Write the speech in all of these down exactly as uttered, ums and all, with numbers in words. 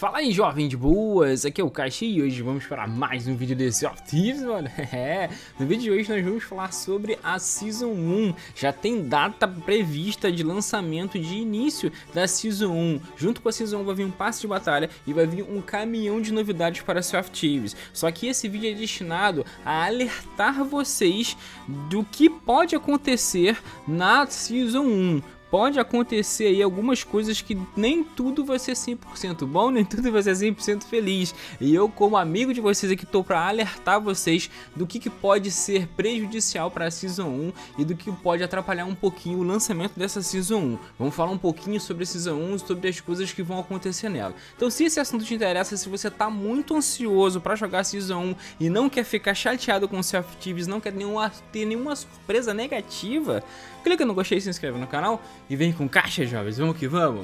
Fala aí, jovem de boas, aqui é o Caixa e hoje vamos para mais um vídeo de Sea of Thieves, mano. É, no vídeo de hoje nós vamos falar sobre a Season um. Já tem data prevista de lançamento de início da Season um. Junto com a Season um vai vir um passe de batalha e vai vir um caminhão de novidades para Sea of Thieves. Só que esse vídeo é destinado a alertar vocês do que pode acontecer na Season um. Pode acontecer aí algumas coisas que nem tudo vai ser cem por cento bom, nem tudo vai ser cem por cento feliz. E eu, como amigo de vocês aqui, tô para alertar vocês do que, que pode ser prejudicial para a Season um e do que pode atrapalhar um pouquinho o lançamento dessa Season um. Vamos falar um pouquinho sobre a Season um e sobre as coisas que vão acontecer nela. Então, se esse assunto te interessa, se você tá muito ansioso para jogar a Season um e não quer ficar chateado com o Sea of Thieves, não quer nenhuma, ter nenhuma surpresa negativa, clica no gostei, se inscreve no canal e vem com caixa, jovens, vamos que vamos!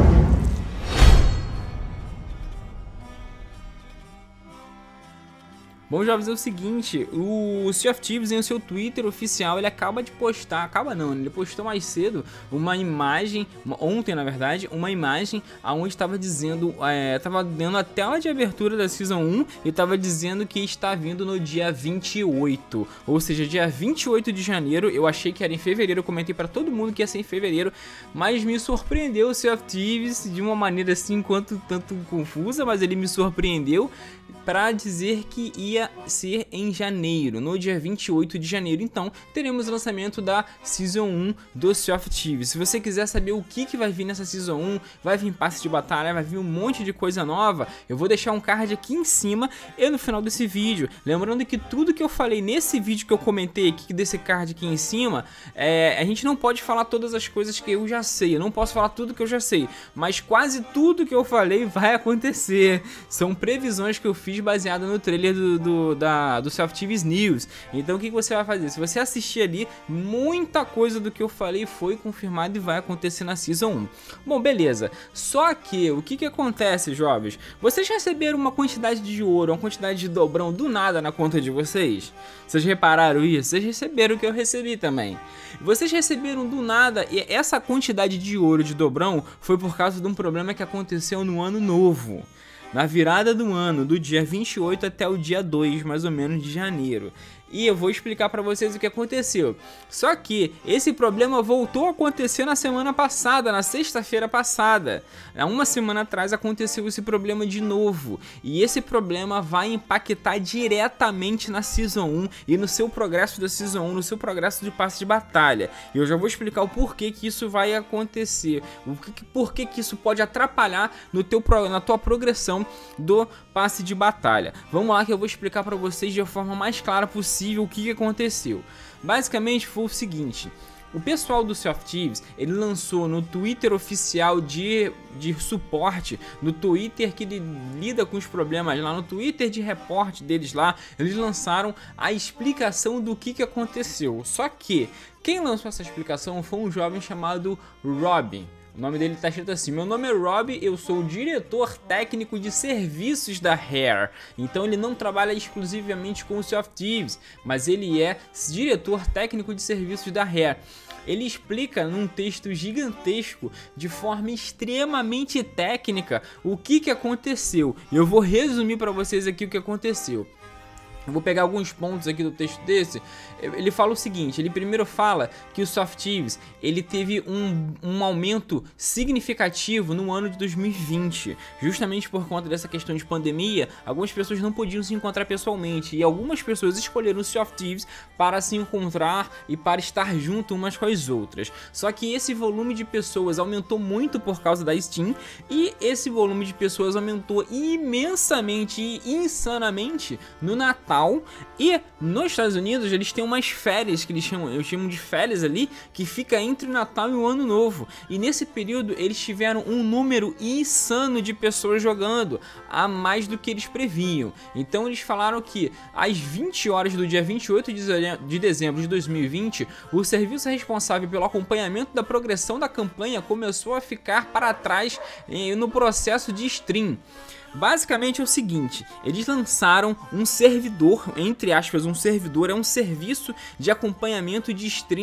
Bom, jovens, é o seguinte, o Sea of Thieves em o seu Twitter oficial, ele acaba de postar, acaba não, ele postou mais cedo uma imagem, ontem na verdade, uma imagem onde estava dizendo, é, estava dando a tela de abertura da Season um e estava dizendo que está vindo no dia vinte e oito, ou seja, dia vinte e oito de janeiro. Eu achei que era em fevereiro, eu comentei para todo mundo que ia ser em fevereiro, mas me surpreendeu o Sea of Thieves de uma maneira assim, quanto tanto confusa, mas ele me surpreendeu para dizer que ia ser em janeiro, no dia vinte e oito de janeiro. Então teremos o lançamento da Season um do Sea of Thieves. Se você quiser saber o que, que vai vir nessa Season um, vai vir passe de batalha, vai vir um monte de coisa nova, eu vou deixar um card aqui em cima e no final desse vídeo. Lembrando que tudo que eu falei nesse vídeo que eu comentei aqui, desse card aqui em cima, é, a gente não pode falar todas as coisas que eu já sei, eu não posso falar tudo que eu já sei, mas quase tudo que eu falei vai acontecer. São previsões que eu fiz baseado no trailer do, do, da, do Sea of Thieves News. Então o que, que você vai fazer? Se você assistir ali, muita coisa do que eu falei foi confirmado e vai acontecer na Season um. Bom, beleza. Só que, o que, que acontece, jovens? Vocês receberam uma quantidade de ouro, uma quantidade de dobrão do nada na conta de vocês? Vocês repararam isso? Vocês receberam o que eu recebi também. Vocês receberam do nada, e essa quantidade de ouro de dobrão foi por causa de um problema que aconteceu no ano novo. Na virada do ano, do dia vinte e oito até o dia dois, mais ou menos, de janeiro. E eu vou explicar pra vocês o que aconteceu. Só que esse problema voltou a acontecer na semana passada, na sexta-feira passada. Há uma semana atrás aconteceu esse problema de novo. E esse problema vai impactar diretamente na Season um e no seu progresso da Season um, no seu progresso de passe de batalha. E eu já vou explicar o porquê que isso vai acontecer. O que, porquê que isso pode atrapalhar no teu, na tua progressão do passe de batalha. Vamos lá que eu vou explicar pra vocês de forma mais clara possível o que aconteceu. Basicamente foi o seguinte: o pessoal do Sea of Thieves, ele lançou no Twitter oficial de, de suporte, no Twitter que ele lida com os problemas lá, no Twitter de reporte deles lá, eles lançaram a explicação do que, que aconteceu. Só que quem lançou essa explicação foi um jovem chamado Robin. O nome dele tá escrito assim: meu nome é Rob, eu sou o diretor técnico de serviços da Rare. Então ele não trabalha exclusivamente com o Sea of Thieves, mas ele é diretor técnico de serviços da Rare. Ele explica num texto gigantesco, de forma extremamente técnica, o que que aconteceu. E eu vou resumir para vocês aqui o que aconteceu. Eu vou pegar alguns pontos aqui do texto desse. Ele fala o seguinte: ele primeiro fala que o Sea of Thieves, ele teve um, um aumento significativo no ano de dois mil e vinte, justamente por conta dessa questão de pandemia. Algumas pessoas não podiam se encontrar pessoalmente e algumas pessoas escolheram o Sea of Thieves para se encontrar e para estar junto umas com as outras. Só que esse volume de pessoas aumentou muito por causa da Steam e esse volume de pessoas aumentou imensamente e insanamente no Natal. E nos Estados Unidos eles têm umas férias que eles chamam, eu chamo de férias ali, que fica entre o Natal e o Ano Novo. E nesse período eles tiveram um número insano de pessoas jogando, a mais do que eles previam. Então eles falaram que às vinte horas do dia vinte e oito de dezembro de dois mil e vinte, o serviço responsável pelo acompanhamento da progressão da campanha começou a ficar para trás no processo de stream. Basicamente é o seguinte: eles lançaram um servidor, entre aspas, um servidor, é um serviço de acompanhamento de stream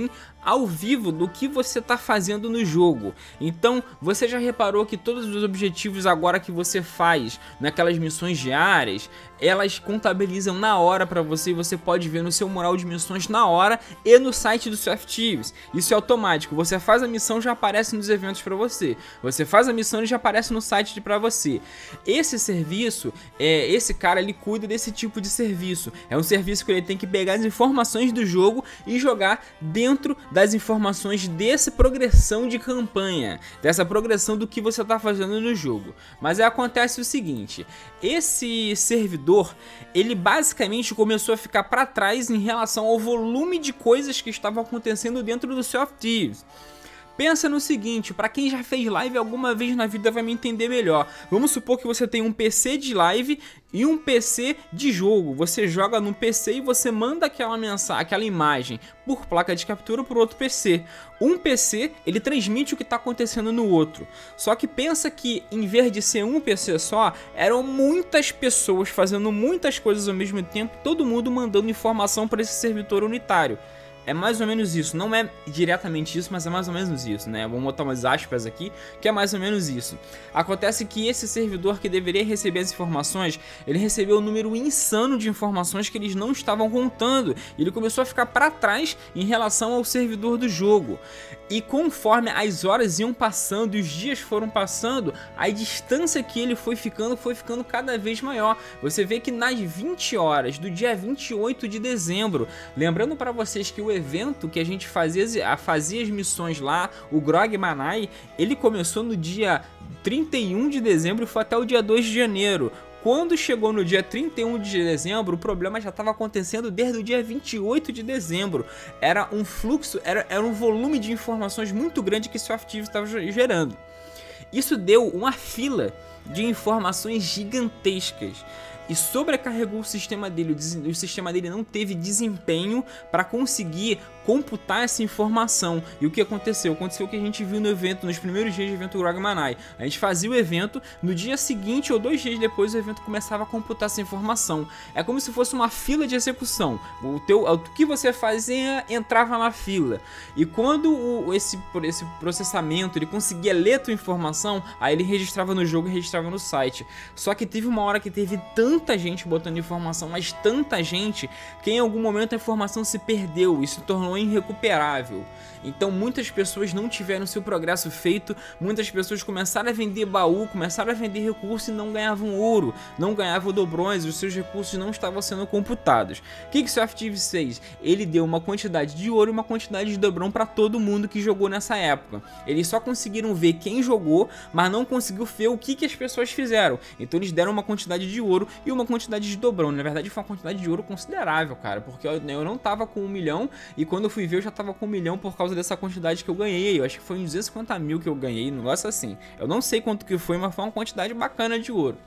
ao vivo do que você está fazendo no jogo. Então, você já reparou que todos os objetivos agora que você faz naquelas missões diárias, elas contabilizam na hora para você e você pode ver no seu mural de missões na hora e no site do Sea of Thieves. Isso é automático, você faz a missão, já aparece nos eventos para você. Você faz a missão e já aparece no site para você. Esse serviço, é, esse cara ele cuida desse tipo de serviço. É um serviço que ele tem que pegar as informações do jogo e jogar dentro das informações dessa progressão de campanha, dessa progressão do que você está fazendo no jogo. Mas aí acontece o seguinte, esse servidor, ele basicamente começou a ficar para trás em relação ao volume de coisas que estavam acontecendo dentro do Sea of Thieves. Pensa no seguinte, para quem já fez live alguma vez na vida vai me entender melhor. Vamos supor que você tem um P C de live e um P C de jogo. Você joga no P C e você manda aquela mensagem, aquela imagem por placa de captura para outro P C. Um P C, ele transmite o que está acontecendo no outro. Só que pensa que em vez de ser um P C só, eram muitas pessoas fazendo muitas coisas ao mesmo tempo, todo mundo mandando informação para esse servidor unitário. É mais ou menos isso, não é diretamente isso, mas é mais ou menos isso, né? Vamos botar umas aspas aqui, que é mais ou menos isso. Acontece que esse servidor que deveria receber as informações, ele recebeu um número insano de informações que eles não estavam contando. Ele começou a ficar para trás em relação ao servidor do jogo. E conforme as horas iam passando e os dias foram passando, a distância que ele foi ficando, foi ficando cada vez maior. Você vê que nas vinte horas do dia vinte e oito de dezembro, lembrando para vocês que o evento que a gente fazia, fazia as missões lá, o Grog Manai, ele começou no dia trinta e um de dezembro e foi até o dia dois de janeiro. Quando chegou no dia trinta e um de dezembro, o problema já estava acontecendo desde o dia vinte e oito de dezembro. Era um fluxo, era, era um volume de informações muito grande que o Sea of Thieves estava gerando. Isso deu uma fila de informações gigantescas e sobrecarregou o sistema dele. O sistema dele não teve desempenho para conseguir computar essa informação. E o que aconteceu? Aconteceu o que a gente viu no evento, nos primeiros dias do evento Grog Manai. A gente fazia o evento, no dia seguinte ou dois dias depois o evento começava a computar essa informação. É como se fosse uma fila de execução. O, teu, o que você fazia entrava na fila. E quando o, esse, esse processamento ele conseguia ler a tua informação, aí ele registrava no jogo e registrava no site. Só que teve uma hora que teve tanta gente botando informação, mas tanta gente, que em algum momento a informação se perdeu e se tornou irrecuperável. Então muitas pessoas não tiveram seu progresso feito, muitas pessoas começaram a vender baú, começaram a vender recursos e não ganhavam ouro, não ganhavam dobrões, os seus recursos não estavam sendo computados. O que que o Sea of Thieves fez? Ele deu uma quantidade de ouro e uma quantidade de dobrão para todo mundo que jogou nessa época. Eles só conseguiram ver quem jogou, mas não conseguiu ver o que que as pessoas fizeram. Então eles deram uma quantidade de ouro e uma quantidade de dobrão. Na verdade foi uma quantidade de ouro considerável, cara, porque eu, eu não tava com um milhão e quando eu fui ver eu já tava com um milhão por causa dessa quantidade que eu ganhei. Eu acho que foi uns duzentos e cinquenta mil que eu ganhei, um negócio assim. Eu não sei quanto que foi, mas foi uma quantidade bacana de ouro.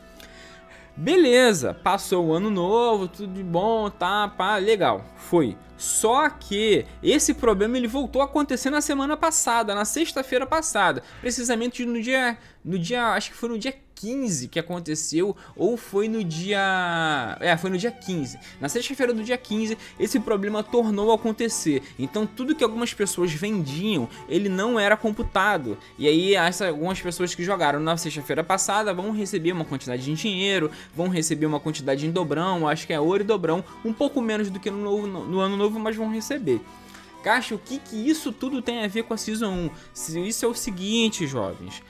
Beleza, passou o ano novo, tudo de bom, tá, pá, legal, foi. Só que esse problema ele voltou a acontecer na semana passada, na sexta-feira passada, precisamente no dia, no dia, acho que foi no dia quinze que aconteceu, ou foi no dia, é, foi no dia quinze. Na sexta-feira do dia quinze, esse problema tornou a acontecer. Então tudo que algumas pessoas vendiam, ele não era computado. E aí essa, algumas pessoas que jogaram na sexta-feira passada vão receber uma quantidade de dinheiro, vão receber uma quantidade em dobrão, acho que é ouro e dobrão, um pouco menos do que no, novo, no ano novo, mas vão receber. Caixa, o que que isso tudo tem a ver com a Season um? Isso é o seguinte, jovens.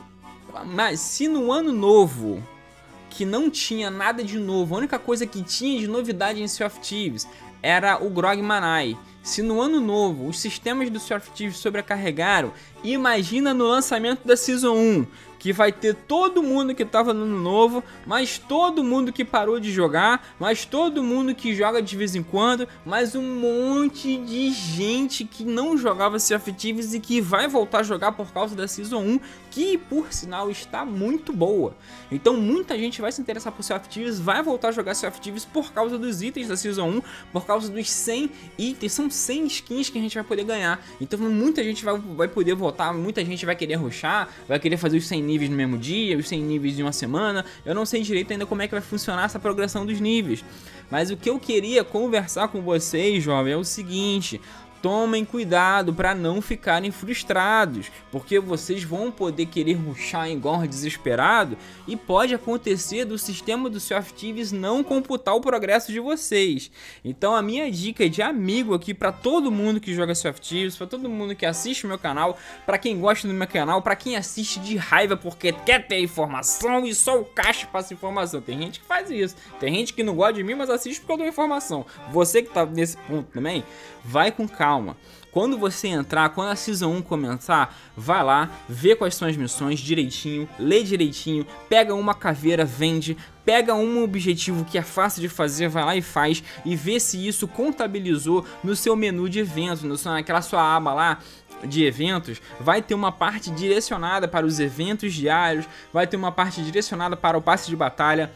Mas se no ano novo, que não tinha nada de novo, a única coisa que tinha de novidade em Sea of Thieves era o Grog Manai. Se no ano novo os sistemas do Sea of Thieves sobrecarregaram, imagina no lançamento da Season um, que vai ter todo mundo que estava no ano novo, mas todo mundo que parou de jogar, mas todo mundo que joga de vez em quando, mas um monte de gente que não jogava Sea of Thieves e que vai voltar a jogar por causa da Season um, que por sinal está muito boa. Então muita gente vai se interessar por Sea of Thieves, vai voltar a jogar Sea of Thieves por causa dos itens da Season um, por causa dos cem itens, são cem skins que a gente vai poder ganhar. Então muita gente vai, vai poder voltar, muita gente vai querer rushar, vai querer fazer os cem níveis no mesmo dia, os cem níveis em uma semana. Eu não sei direito ainda como é que vai funcionar essa progressão dos níveis, mas o que eu queria conversar com vocês, jovem, é o seguinte: tomem cuidado para não ficarem frustrados, porque vocês vão poder querer rushar igual desesperado e pode acontecer do sistema do Sea of Thieves não computar o progresso de vocês. Então a minha dica de amigo aqui para todo mundo que joga Sea of Thieves, para todo mundo que assiste o meu canal, para quem gosta do meu canal, para quem assiste de raiva porque quer ter informação e só o caixa passa informação. Tem gente que faz isso, tem gente que não gosta de mim, mas assiste porque eu dou informação. Você que tá nesse ponto também, vai com calma. Quando você entrar, quando a Season um começar, vai lá, vê quais são as missões direitinho, lê direitinho, pega uma caveira, vende, pega um objetivo que é fácil de fazer, vai lá e faz, e vê se isso contabilizou no seu menu de eventos, no seu, naquela sua aba lá de eventos, vai ter uma parte direcionada para os eventos diários, vai ter uma parte direcionada para o passe de batalha.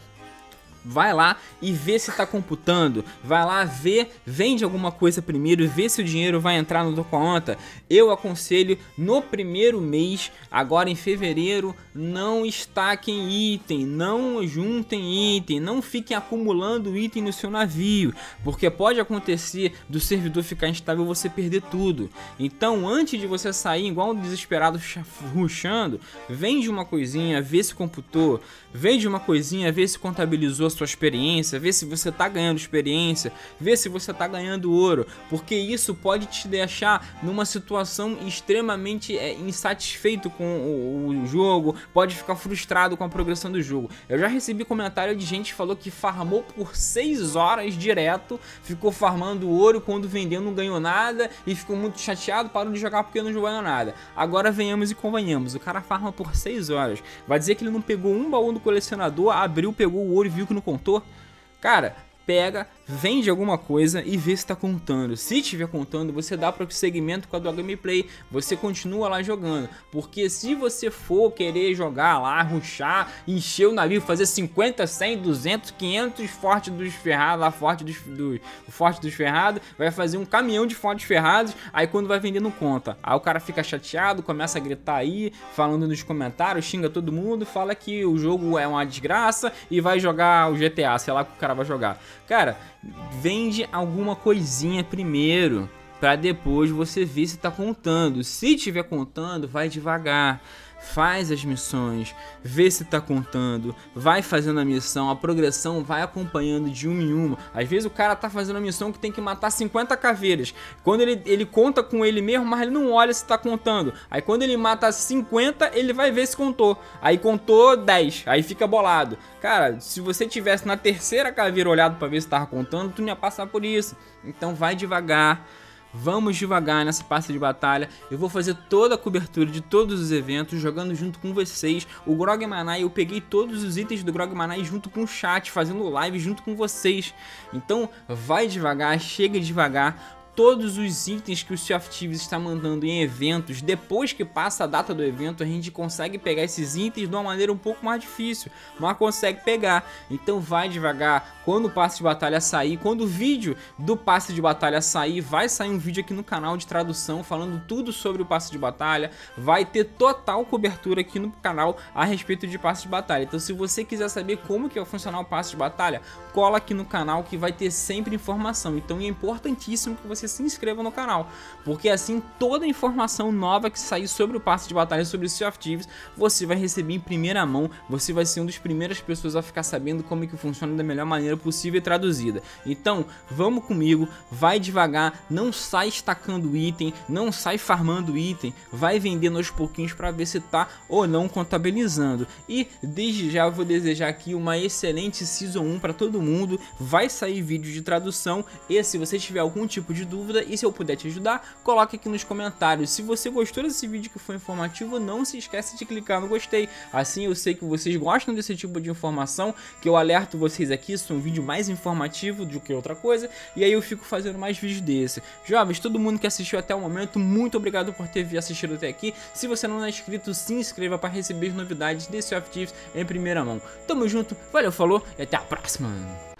Vai lá e vê se está computando, vai lá ver, vende alguma coisa primeiro, vê se o dinheiro vai entrar na tua conta. Eu aconselho no primeiro mês, agora em fevereiro, não estaquem item, não juntem item, não fiquem acumulando item no seu navio, porque pode acontecer do servidor ficar instável e você perder tudo. Então antes de você sair igual um desesperado rushando, vende uma coisinha, vê se computou, vende uma coisinha, vê se contabilizou sua experiência, vê se você tá ganhando experiência, vê se você tá ganhando ouro, porque isso pode te deixar numa situação extremamente é, insatisfeito com o, o jogo, pode ficar frustrado com a progressão do jogo. Eu já recebi comentário de gente que falou que farmou por seis horas direto, ficou farmando ouro, quando vendeu não ganhou nada e ficou muito chateado, parou de jogar porque não jogou nada. Agora venhamos e convenhamos, o cara farma por seis horas, vai dizer que ele não pegou um baú do colecionador, abriu, pegou o ouro e viu que não contou? Cara, pega, vende alguma coisa e vê se tá contando. Se estiver contando, você dá para o segmento com a do gameplay, você continua lá jogando, porque se você for querer jogar lá, rushar, encher o navio, fazer cinquenta, cem, duzentos, quinhentos forte dos ferrados, lá forte dos, do, forte dos ferrados, vai fazer um caminhão de fortes ferrados, aí quando vai vender não conta. Aí o cara fica chateado, começa a gritar aí, falando nos comentários, xinga todo mundo, fala que o jogo é uma desgraça e vai jogar o G T A, sei lá o que o cara vai jogar. Cara, vende alguma coisinha primeiro, para depois você ver se tá contando. Se tiver contando, vai devagar. Faz as missões, vê se tá contando, vai fazendo a missão, a progressão vai acompanhando de uma em uma. Às vezes o cara tá fazendo a missão que tem que matar cinquenta caveiras. Quando ele, ele conta com ele mesmo, mas ele não olha se tá contando. Aí quando ele mata cinquenta, ele vai ver se contou. Aí contou dez, aí fica bolado. Cara, se você tivesse na terceira caveira olhado pra ver se tava contando, tu não ia passar por isso. Então vai devagar. Vamos devagar nessa passe de batalha. Eu vou fazer toda a cobertura de todos os eventos, jogando junto com vocês. O Grogmanai, eu peguei todos os itens do Grogmanai junto com o chat, fazendo live junto com vocês. Então vai devagar, chega devagar. Todos os itens que o Sea of Thieves está mandando em eventos, depois que passa a data do evento, a gente consegue pegar esses itens de uma maneira um pouco mais difícil, mas consegue pegar. Então vai devagar. Quando o passe de batalha sair, quando o vídeo do passe de batalha sair, vai sair um vídeo aqui no canal de tradução falando tudo sobre o passe de batalha. Vai ter total cobertura aqui no canal a respeito de passe de batalha. Então se você quiser saber como que vai funcionar o passe de batalha, cola aqui no canal que vai ter sempre informação. Então é importantíssimo que você se inscreva no canal, porque assim toda informação nova que sair sobre o passe de batalha, sobre o Sea of Thieves, você vai receber em primeira mão, você vai ser uma das primeiras pessoas a ficar sabendo como é que funciona da melhor maneira possível e traduzida. Então vamos comigo, vai devagar, não sai estacando item, não sai farmando item, vai vendendo aos pouquinhos para ver se tá ou não contabilizando. E desde já eu vou desejar aqui uma excelente Season um para todo mundo. Vai sair vídeo de tradução e se você tiver algum tipo de dúvida e se eu puder te ajudar, coloque aqui nos comentários. Se você gostou desse vídeo que foi informativo, não se esquece de clicar no gostei, assim eu sei que vocês gostam desse tipo de informação, que eu alerto vocês aqui, isso é um vídeo mais informativo do que outra coisa, e aí eu fico fazendo mais vídeos desse. Jovens, todo mundo que assistiu até o momento, muito obrigado por ter assistido até aqui. Se você não é inscrito, se inscreva para receber as novidades desse Sea of Thieves em primeira mão. Tamo junto, valeu, falou e até a próxima!